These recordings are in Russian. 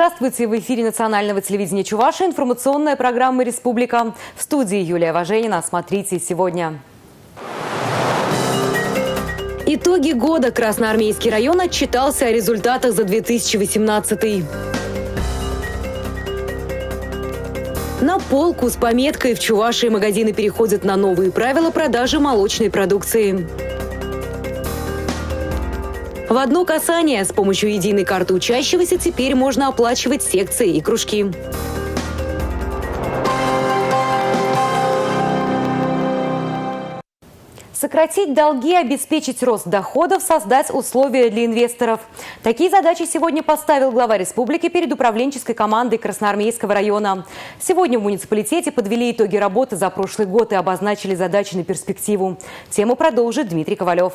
Здравствуйте! В эфире национального телевидения Чувашии информационная программа «Республика». В студии Юлия Важенина. Смотрите сегодня. Итоги года. Красноармейский район отчитался о результатах за 2018. На полку с пометкой «В Чувашии магазины переходят на новые правила продажи молочной продукции». В одно касание с помощью единой карты учащегося теперь можно оплачивать секции и кружки. Сократить долги, обеспечить рост доходов, создать условия для инвесторов. Такие задачи сегодня поставил глава республики перед управленческой командой Красноармейского района. Сегодня в муниципалитете подвели итоги работы за прошлый год и обозначили задачи на перспективу. Тему продолжит Дмитрий Ковалев.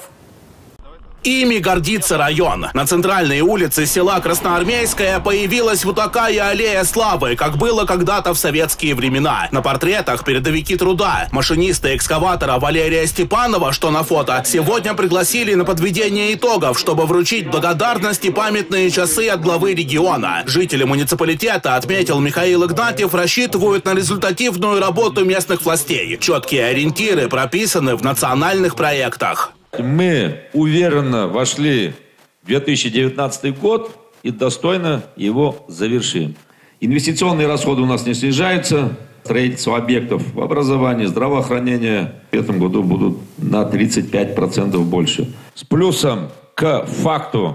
Ими гордится район. На центральной улице села Красноармейская появилась вот такая аллея славы, как было когда-то в советские времена. На портретах передовики труда. Машиниста экскаватора Валерия Степанова, что на фото, сегодня пригласили на подведение итогов, чтобы вручить благодарность и памятные часы от главы региона. Жители муниципалитета, отметил Михаил Игнатьев, рассчитывают на результативную работу местных властей. Четкие ориентиры прописаны в национальных проектах. Мы уверенно вошли в 2019 год и достойно его завершим. Инвестиционные расходы у нас не снижаются. Строительство объектов в образовании, здравоохранение в этом году будут на 35% больше. С плюсом к факту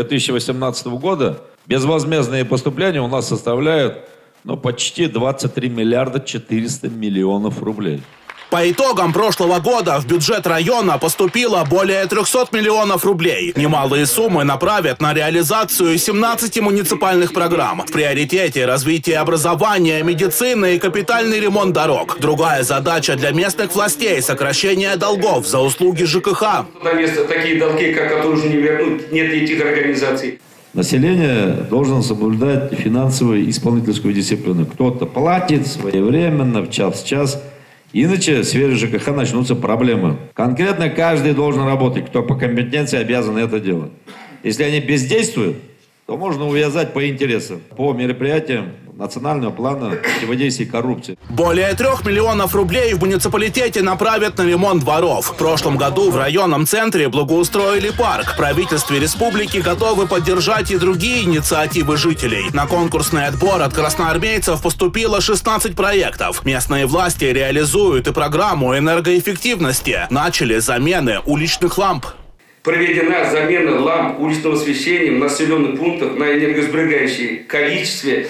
2018 года безвозмездные поступления у нас составляют почти 23 миллиарда 400 миллионов рублей. По итогам прошлого года в бюджет района поступило более 300 миллионов рублей. Немалые суммы направят на реализацию 17 муниципальных программ. В приоритете развитие образования, медицины и капитальный ремонт дорог. Другая задача для местных властей – сокращение долгов за услуги ЖКХ. Такие долги, которые уже не вернут, нет этих организаций. Население должно соблюдать финансовую и исполнительскую дисциплину. Кто-то платит своевременно, в час. Иначе в сфере ЖКХ начнутся проблемы. Конкретно каждый должен работать, кто по компетенции обязан это делать. Если они бездействуют, то можно увязать по интересам, по мероприятиям национального плана противодействия коррупции. Более 3 миллионов рублей в муниципалитете направят на ремонт дворов. В прошлом году в районном центре благоустроили парк. В правительстве республики готовы поддержать и другие инициативы жителей. На конкурсный отбор от красноармейцев поступило 16 проектов. Местные власти реализуют и программу энергоэффективности. Начали замены уличных ламп. Проведена замена ламп уличного освещения в населенных пунктах на энергосберегающие в количестве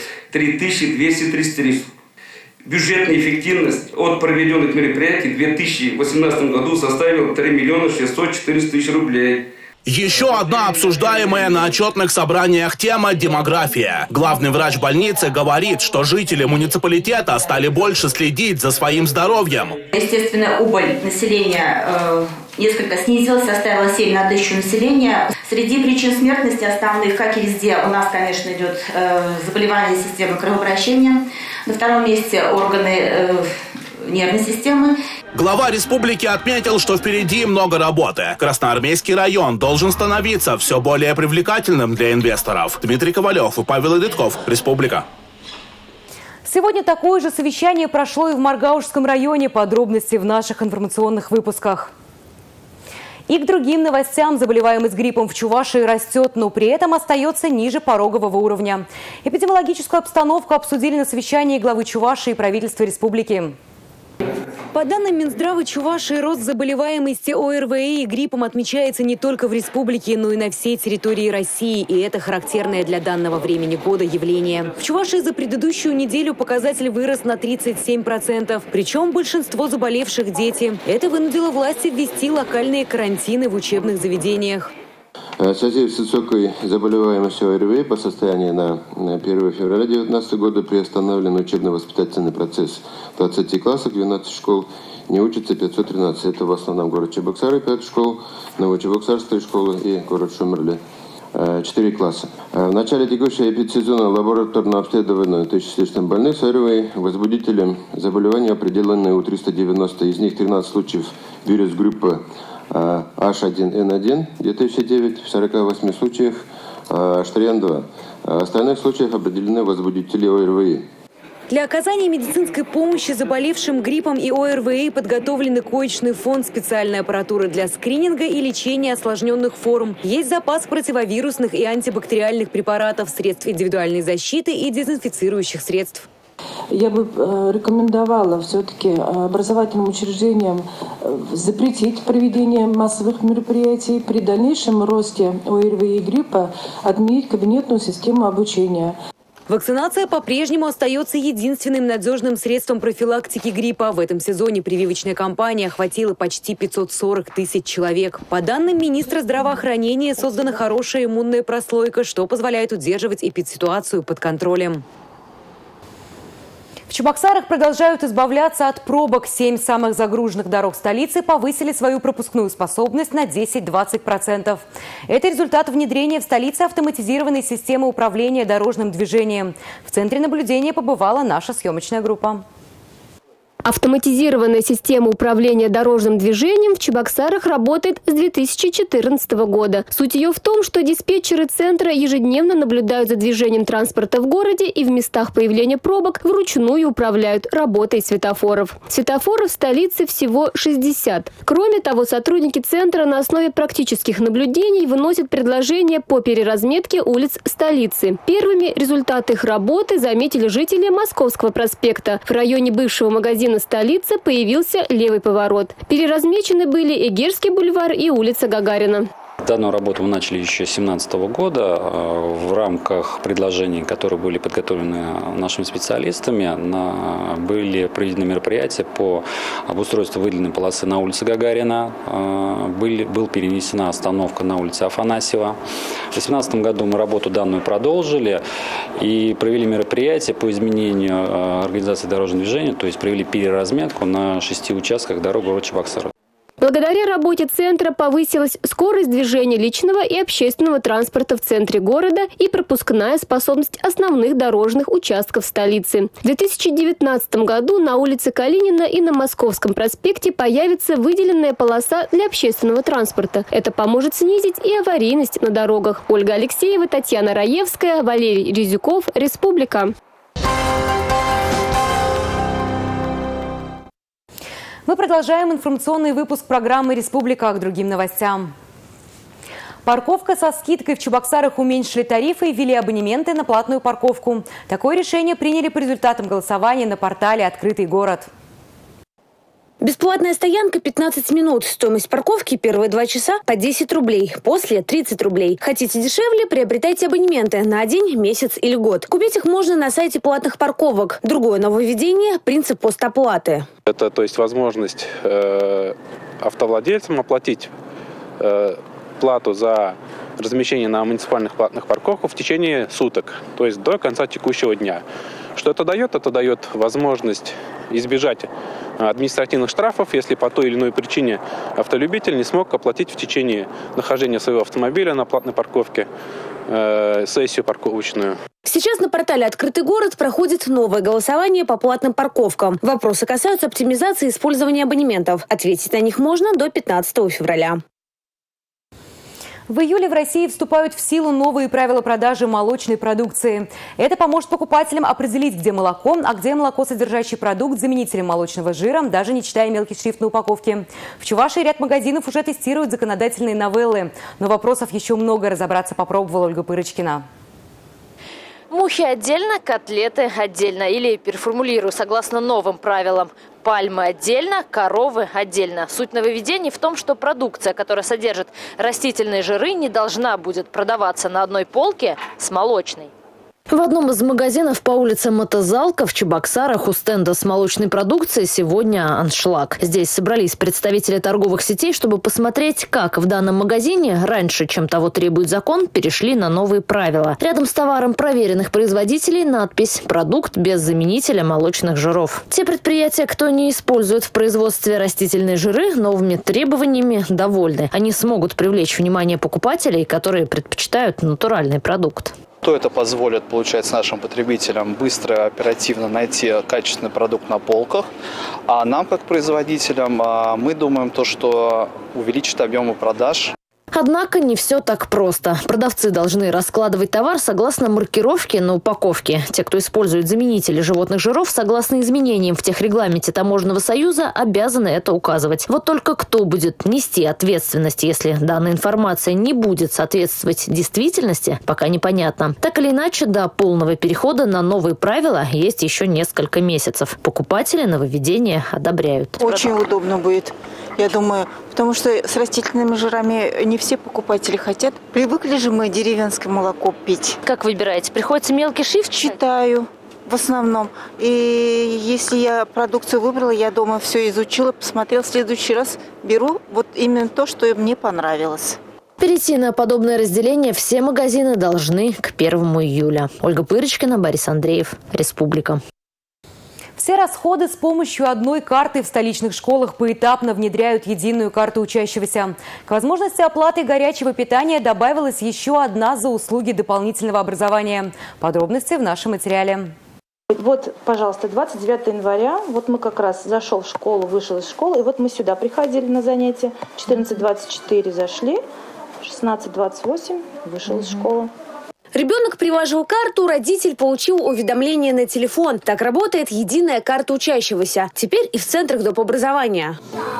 3233. Бюджетная эффективность от проведенных мероприятий в 2018 году составила 3 миллиона 614 тысяч рублей. Еще одна обсуждаемая на отчетных собраниях тема – демография. Главный врач больницы говорит, что жители муниципалитета стали больше следить за своим здоровьем. Естественно, убыль населения несколько снизилась, составила 7 на 1000 населения. Среди причин смертности основных, как и везде, у нас, конечно, идет заболевание системы кровообращения. На втором месте органы нервной системы. Глава республики отметил, что впереди много работы. Красноармейский район должен становиться все более привлекательным для инвесторов. Дмитрий Ковалев и Павел Идытков. Республика. Сегодня такое же совещание прошло и в Маргаушском районе. Подробности в наших информационных выпусках. И к другим новостям. Заболеваемость гриппом в Чувашии растет, но при этом остается ниже порогового уровня. Эпидемиологическую обстановку обсудили на совещании главы Чувашии и правительства республики. По данным Минздрава Чувашии, рост заболеваемости ОРВИ и гриппом отмечается не только в республике, но и на всей территории России. И это характерное для данного времени года явление. В Чувашии за предыдущую неделю показатель вырос на 37%. Причем большинство заболевших – дети. Это вынудило власти ввести локальные карантины в учебных заведениях. В связи с высокой заболеваемостью ОРВИ по состоянию на 1 февраля 2019 года приостановлен учебно-воспитательный процесс. В 20 классах, 12 школ не учатся 513. Это в основном город Чебоксары, 5 школ, Новочебоксарская школа и город Шумерле, 4 класса. В начале текущего эпидсезона лабораторно обследовано 1000 с лишним больных с ОРВИ. Возбудителем заболевания определены у 390, из них 13 случаев вирус группы H1N1 2009, в 48 случаях Штриан-2. В остальных случаях определены возбудители ОРВИ. Для оказания медицинской помощи заболевшим гриппом и ОРВИ подготовлены коечный фонд, специальной аппаратуры для скрининга и лечения осложненных форм. Есть запас противовирусных и антибактериальных препаратов, средств индивидуальной защиты и дезинфицирующих средств. Я бы рекомендовала все-таки образовательным учреждениям запретить проведение массовых мероприятий. При дальнейшем росте ОРВИ и гриппа отменить кабинетную систему обучения. Вакцинация по-прежнему остается единственным надежным средством профилактики гриппа. В этом сезоне прививочная кампания охватила почти 540 тысяч человек. По данным министра здравоохранения, создана хорошая иммунная прослойка, что позволяет удерживать эпидситуацию под контролем. В Чебоксарах продолжают избавляться от пробок. 7 самых загруженных дорог столицы повысили свою пропускную способность на 10-20%. Это результат внедрения в столице автоматизированной системы управления дорожным движением. В центре наблюдения побывала наша съемочная группа. Автоматизированная система управления дорожным движением в Чебоксарах работает с 2014 года. Суть ее в том, что диспетчеры центра ежедневно наблюдают за движением транспорта в городе и в местах появления пробок вручную управляют работой светофоров. Светофоров в столице всего 60. Кроме того, сотрудники центра на основе практических наблюдений выносят предложения по переразметке улиц столицы. Первыми результаты их работы заметили жители Московского проспекта. В районе бывшего магазина столицы появился левый поворот. Переразмечены были Эгерский бульвар и улица Гагарина. Данную работу мы начали еще с 2017 года. В рамках предложений, которые были подготовлены нашими специалистами, были проведены мероприятия по обустройству выделенной полосы на улице Гагарина. Была перенесена остановка на улице Афанасьева. В 2018 году мы работу данную продолжили и провели мероприятие по изменению организации дорожного движения, то есть провели переразметку на 6 участках дорог города Чебоксары. Благодаря работе центра повысилась скорость движения личного и общественного транспорта в центре города и пропускная способность основных дорожных участков столицы. В 2019 году на улице Калинина и на Московском проспекте появится выделенная полоса для общественного транспорта. Это поможет снизить и аварийность на дорогах. Ольга Алексеева, Татьяна Раевская, Валерий Резюков, Республика. Мы продолжаем информационный выпуск программы «Республика» к другим новостям. Парковка со скидкой. В Чебоксарах уменьшили тарифы и ввели абонементы на платную парковку. Такое решение приняли по результатам голосования на портале «Открытый город». Бесплатная стоянка 15 минут. Стоимость парковки первые 2 часа по 10 рублей. После 30 рублей. Хотите дешевле? Приобретайте абонементы на день, месяц или год. Купить их можно на сайте платных парковок. Другое нововведение – принцип постоплаты. Это то есть возможность автовладельцам оплатить плату за размещение на муниципальных платных парковках в течение суток, то есть до конца текущего дня. Что это дает? Это дает возможность избежать административных штрафов, если по той или иной причине автолюбитель не смог оплатить в течение нахождения своего автомобиля на платной парковке сессию парковочную. Сейчас на портале «Открытый город» проходит новое голосование по платным парковкам. Вопросы касаются оптимизации использования абонементов. Ответить на них можно до 15 февраля. В июле в России вступают в силу новые правила продажи молочной продукции. Это поможет покупателям определить, где молоко, а где молокосодержащий продукт заменителем молочного жира, даже не читая мелкий шрифт на упаковке. В Чувашии ряд магазинов уже тестируют законодательные новеллы. Но вопросов еще много. Разобраться попробовала Ольга Пырочкина. Мухи отдельно, котлеты отдельно. Или переформулирую, согласно новым правилам. Пальмы отдельно, коровы отдельно. Суть нововведений в том, что продукция, которая содержит растительные жиры, не должна будет продаваться на одной полке с молочной. В одном из магазинов по улице Мотозалка в Чебоксарах у стенда с молочной продукцией сегодня аншлаг. Здесь собрались представители торговых сетей, чтобы посмотреть, как в данном магазине, раньше, чем того требует закон, перешли на новые правила. Рядом с товаром проверенных производителей надпись «Продукт без заменителя молочных жиров». Те предприятия, кто не использует в производстве растительные жиры, новыми требованиями довольны. Они смогут привлечь внимание покупателей, которые предпочитают натуральный продукт. То это позволит, получается, нашим потребителям быстро, оперативно найти качественный продукт на полках. А нам, как производителям, мы думаем, что увеличит объемы продаж. Однако не все так просто. Продавцы должны раскладывать товар согласно маркировке на упаковке. Те, кто использует заменители животных жиров, согласно изменениям в техрегламенте Таможенного союза, обязаны это указывать. Вот только кто будет нести ответственность, если данная информация не будет соответствовать действительности, пока непонятно. Так или иначе, до полного перехода на новые правила есть еще несколько месяцев. Покупатели нововведения одобряют. Очень удобно будет. Я думаю, потому что с растительными жирами не все покупатели хотят. Привыкли же мы деревенское молоко пить. Как выбираете? Приходится мелкий шрифт? Читаю в основном. И если я продукцию выбрала, я дома все изучила, посмотрела. В следующий раз беру вот именно то, что мне понравилось. Перейти на подобное разделение все магазины должны к 1 июля. Ольга Пырочкина, Борис Андреев, Республика. Все расходы с помощью одной карты в столичных школах поэтапно внедряют единую карту учащегося. К возможности оплаты горячего питания добавилась еще одна за услуги дополнительного образования. Подробности в нашем материале. Вот, пожалуйста, 29 января, вот мы как раз зашел в школу, вышел из школы, и вот мы сюда приходили на занятия. 14:24 зашли, 16:28 вышел из школы. Ребенок приложил карту, родитель получил уведомление на телефон. Так работает единая карта учащегося. Теперь и в центрах доп. Образования.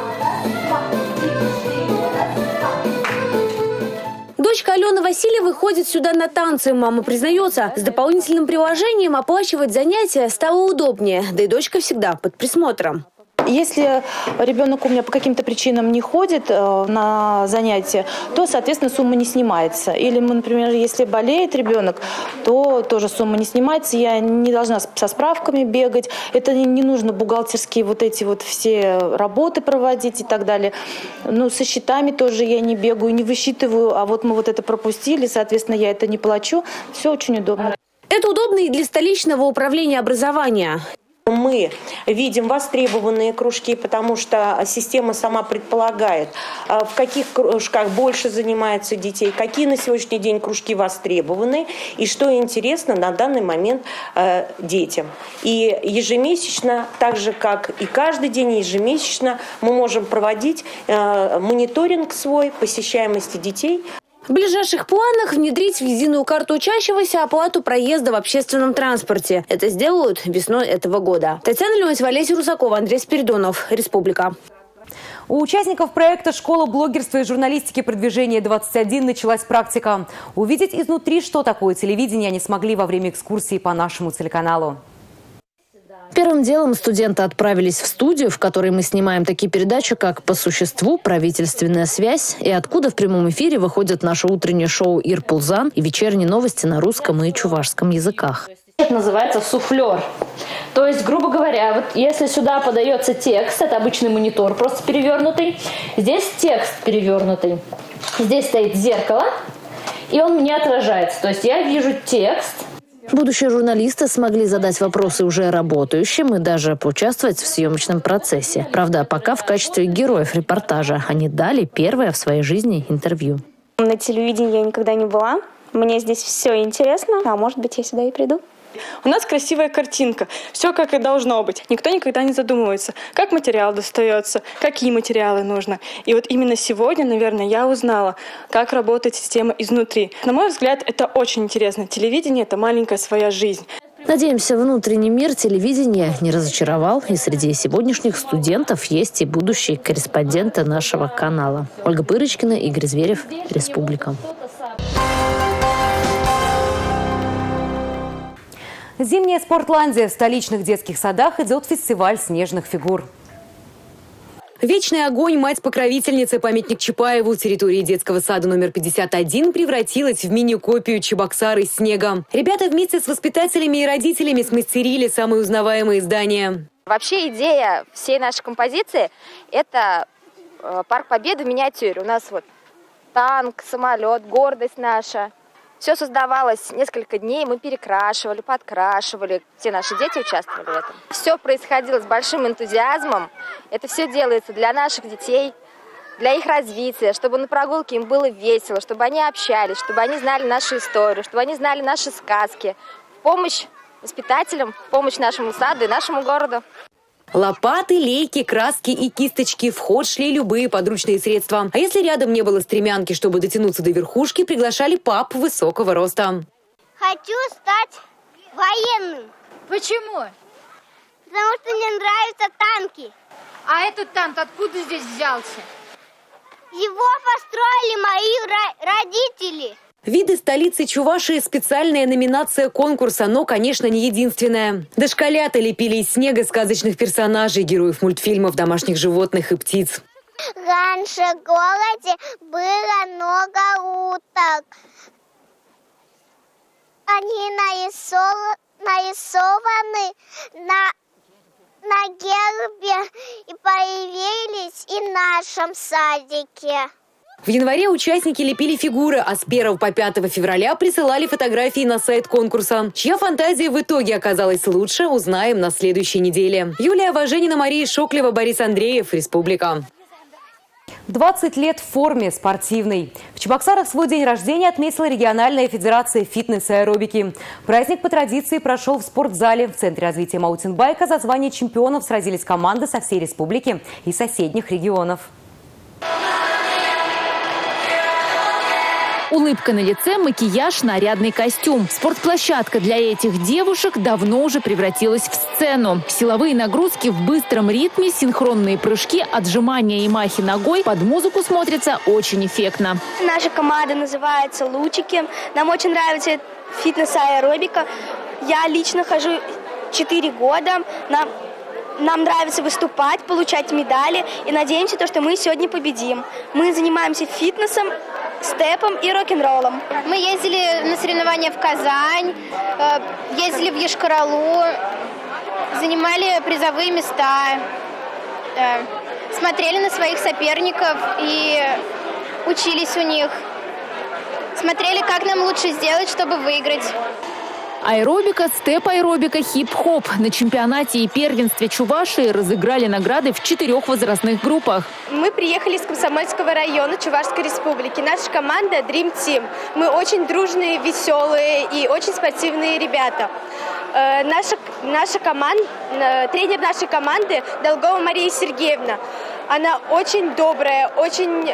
Дочка Алены Васильевой ходит сюда на танцы. Мама признается, с дополнительным приложением оплачивать занятия стало удобнее. Да и дочка всегда под присмотром. Если ребенок у меня по каким-то причинам не ходит на занятия, то, соответственно, сумма не снимается. Или, например, если болеет ребенок, то тоже сумма не снимается. Я не должна со справками бегать. Это не нужно бухгалтерские вот эти вот все работы проводить и так далее. Ну, со счетами тоже я не бегаю, не высчитываю. А вот мы вот это пропустили, соответственно, я это не плачу. Все очень удобно. Это удобно и для столичного управления образования. Мы видим востребованные кружки, потому что система сама предполагает, в каких кружках больше занимаются детей, какие на сегодняшний день кружки востребованы и что интересно на данный момент детям. И ежемесячно, так же как и каждый день, ежемесячно мы можем проводить мониторинг свой посещаемости детей. В ближайших планах внедрить в единую карту учащегося оплату проезда в общественном транспорте. Это сделают весной этого года. Татьяна Леонтьева, Олеся Русакова, Андрей Спиридонов, Республика. У участников проекта «Школа блогерства и журналистики. Продвижение-21» началась практика. Увидеть изнутри, что такое телевидение, они смогли во время экскурсии по нашему телеканалу. Первым делом студенты отправились в студию, в которой мы снимаем такие передачи, как «По существу», «Правительственная связь» и откуда в прямом эфире выходит наше утреннее шоу «Ирпулзан» и вечерние новости на русском и чувашском языках. Это называется суфлер. То есть, грубо говоря, вот если сюда подается текст, это обычный монитор, просто перевернутый. Здесь текст перевернутый. Здесь стоит зеркало, и он мне отражается. То есть я вижу текст. Будущие журналисты смогли задать вопросы уже работающим и даже поучаствовать в съемочном процессе. Правда, пока в качестве героев репортажа они дали первое в своей жизни интервью. На телевидении я никогда не была. Мне здесь все интересно, а может быть, я сюда и приду. У нас красивая картинка, все как и должно быть. Никто никогда не задумывается, как материал достается, какие материалы нужно. И вот именно сегодня, наверное, я узнала, как работает система изнутри. На мой взгляд, это очень интересно. Телевидение – это маленькая своя жизнь. Надеемся, внутренний мир телевидения не разочаровал, и среди сегодняшних студентов есть и будущие корреспонденты нашего канала. Ольга Пырочкина, Игорь Зверев, Республика. Зимняя спортландия. В столичных детских садах идет фестиваль снежных фигур. Вечный огонь, мать-покровительница, памятник Чапаеву, территории детского сада номер 51 превратилась в мини-копию Чебоксар из снега. Ребята вместе с воспитателями и родителями смастерили самые узнаваемые здания. Вообще идея всей нашей композиции – это Парк Победы в миниатюре. У нас вот танк, самолет, гордость наша. Все создавалось несколько дней, мы перекрашивали, подкрашивали. Все наши дети участвовали в этом. Все происходило с большим энтузиазмом. Это все делается для наших детей, для их развития, чтобы на прогулке им было весело, чтобы они общались, чтобы они знали нашу историю, чтобы они знали наши сказки. В помощь воспитателям, в помощь нашему саду и нашему городу. Лопаты, лейки, краски и кисточки. В ход шли любые подручные средства. А если рядом не было стремянки, чтобы дотянуться до верхушки, приглашали пап высокого роста. Хочу стать военным. Почему? Потому что мне нравятся танки. А этот танк откуда здесь взялся? Его построили мои родители. Виды столицы Чувашии – специальная номинация конкурса, но, конечно, не единственная. Дошколята лепили из снега сказочных персонажей, героев мультфильмов, домашних животных и птиц. Раньше в городе было много уток. Они нарисованы на гербе и появились и в нашем садике. В январе участники лепили фигуры, а с 1 по 5 февраля присылали фотографии на сайт конкурса. Чья фантазия в итоге оказалась лучше, узнаем на следующей неделе. Юлия Важенина, Мария Шоклева, Борис Андреев, Республика. 20 лет в форме спортивной. В Чебоксарах свой день рождения отметила региональная федерация фитнеса и аэробики. Праздник по традиции прошел в спортзале. В Центре развития маунтинбайка за звание чемпионов сразились команды со всей республики и соседних регионов. Улыбка на лице, макияж, нарядный костюм. Спортплощадка для этих девушек давно уже превратилась в сцену. Силовые нагрузки в быстром ритме, синхронные прыжки, отжимания и махи ногой под музыку смотрятся очень эффектно. Наша команда называется «Лучики». Нам очень нравится фитнес и аэробика. Я лично хожу 4 года. Нам нравится выступать, получать медали. И надеемся, что мы сегодня победим. Мы занимаемся фитнесом, степом и рок-н-роллом. Мы ездили на соревнования в Казань, ездили в Йошкар-Олу, занимали призовые места, смотрели на своих соперников и учились у них. Смотрели, как нам лучше сделать, чтобы выиграть. Аэробика, степ-аэробика, хип-хоп. На чемпионате и первенстве Чувашии разыграли награды в 4 возрастных группах. Мы приехали из Комсомольского района Чувашской республики. Наша команда Dream Team. Мы очень дружные, веселые и очень спортивные ребята. Тренер нашей команды Долгова Мария Сергеевна. Она очень добрая, очень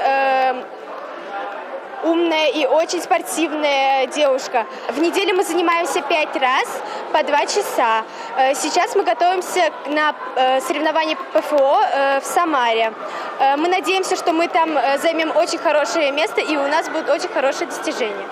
умная и очень спортивная девушка. В неделю мы занимаемся 5 раз по 2 часа. Сейчас мы готовимся на соревнования ПФО в Самаре. Мы надеемся, что мы там займем очень хорошее место и у нас будут очень хорошие достижения.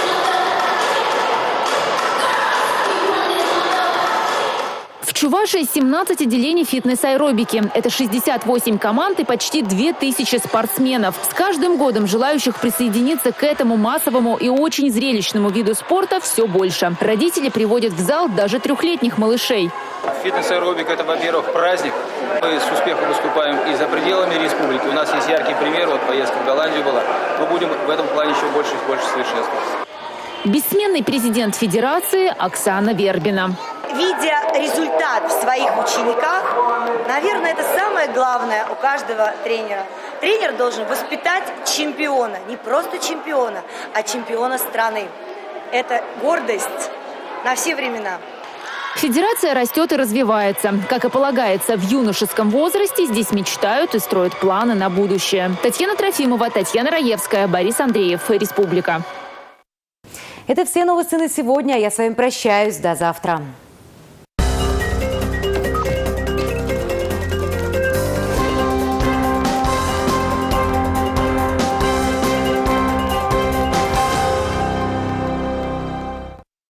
В Чувашии 17 отделений фитнес-аэробики. Это 68 команд и почти 2000 спортсменов. С каждым годом желающих присоединиться к этому массовому и очень зрелищному виду спорта все больше. Родители приводят в зал даже 3-летних малышей. Фитнес-аэробика – это, во-первых, праздник. Мы с успехом выступаем и за пределами республики. У нас есть яркий пример, вот поездка в Голландию была. Мы будем в этом плане еще больше и больше совершенствоваться. Бессменный президент Федерации Оксана Вербина. Видя результат в своих учениках, наверное, это самое главное у каждого тренера. Тренер должен воспитать чемпиона, не просто чемпиона, а чемпиона страны. Это гордость на все времена. Федерация растет и развивается. Как и полагается, в юношеском возрасте здесь мечтают и строят планы на будущее. Татьяна Трофимова, Татьяна Раевская, Борис Андреев, Республика. Это все новости на сегодня. Я с вами прощаюсь. До завтра.